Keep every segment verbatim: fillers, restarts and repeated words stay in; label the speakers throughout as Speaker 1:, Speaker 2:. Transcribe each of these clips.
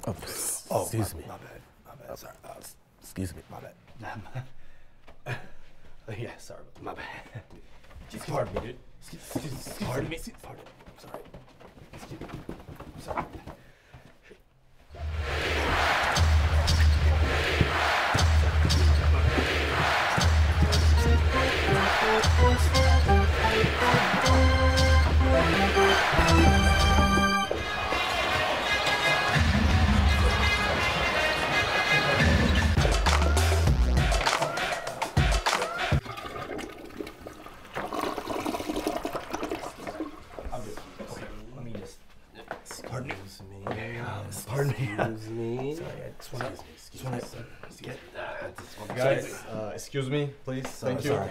Speaker 1: Oh,
Speaker 2: oh
Speaker 1: excuse
Speaker 2: my,
Speaker 1: me.
Speaker 2: My bad. My bad. Sorry. Uh,
Speaker 1: Excuse me.
Speaker 2: my bad. Yeah, sorry. My bad. Just pardon me, dude. Excuse, excuse, pardon me. Pardon me. I'm sorry. Excuse me. I'm sorry. Pardon me. Pardon me.
Speaker 1: Excuse me.
Speaker 2: Sorry, I just want to just want to get that.
Speaker 3: Guys, uh, excuse me, please.
Speaker 2: Sorry,
Speaker 3: Thank you.
Speaker 2: sorry.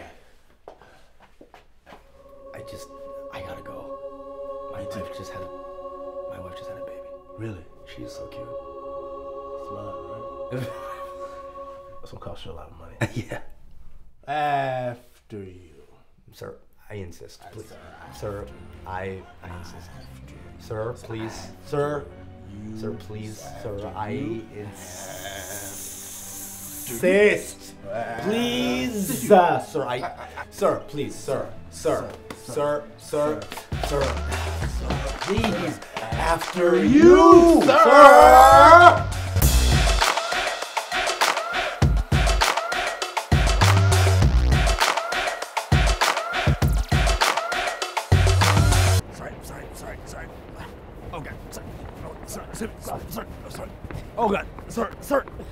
Speaker 2: I just, I gotta go. My wife just had a, my wife just had a baby.
Speaker 1: Really?
Speaker 2: She is so cute.
Speaker 1: It's mine, right? That's gonna cost you a lot of money.
Speaker 2: Yeah.
Speaker 1: After you.
Speaker 2: Sir, I insist, please. Sir, I, I insist. Sir, please. Sir, sir, please. Sir, I insist. Please. Uh, sir, I, sir, please, sir, sir, sir, sir, sir, sir, please. After you, sir.
Speaker 1: Oh God, sorry, sorry, sorry, sorry, sorry, sorry. Oh God, sir, sir.